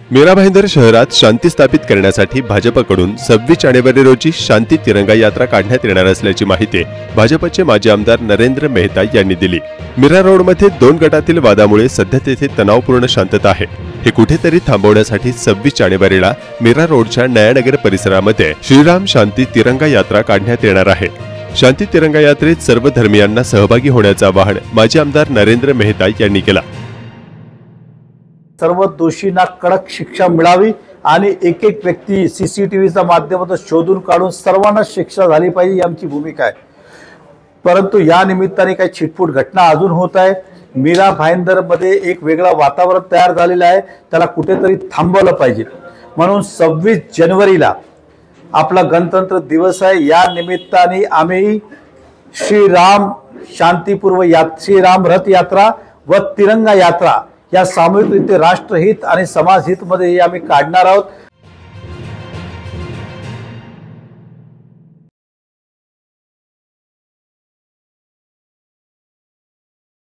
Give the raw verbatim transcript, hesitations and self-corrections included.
मीरा भाईंदर शहरात शांती स्थापित करण्यासाठी भाजपकडून सव्वीस जानेवारी रोजी शांती तिरंगा यात्रा काढण्यात येणार असल्याची माहिती भाजपचे माजी आमदार नरेंद्र मेहता यांनी दिली। मीरा रोडमध्ये दोन गटातील वादामुळे सध्या तेथे तणावपूर्ण शांतता आहे। हे कुठेतरी थांबवण्यासाठी सव्वीस जानेवारीला मीरा रोडच्या नयानगर परिसरामध्ये श्रीराम शांती तिरंगा यात्रा काढण्यात येणार आहे। शांती तिरंगा यात्रेत सर्व धर्मियांना सहभागी होण्याचे आवाहन माजी आमदार नरेंद्र मेहता यांनी केला। सर्व दोषींना कडक शिक्षा मिळावी आणि एक एक व्यक्ती सीसीटीव्हीच्या माध्यमातून शोधून काढून सर्वांना शिक्षा झाली पाहिजे ही आमची भूमिका आहे। परंतु या निमित्ताने काही छिटफुट घटना अजून होत आहे। मीरा भाईंदर मध्ये एक वेगळा वातावरण तयार झालेलं आहे, त्याला कुठेतरी थांबवलं पाहिजे। म्हणून सव्वीस जानेवारीला आपला गणतंत्र दिवस आहे। या निमित्ताने आम्ही श्रीराम शांतीपूर्व यात्रा, श्रीराम रथ यात्रा व तिरंगा यात्रा या सामूहिक रीते राष्ट्रहित आणि समाजहित मध्ये आम्ही काढणार आहोत।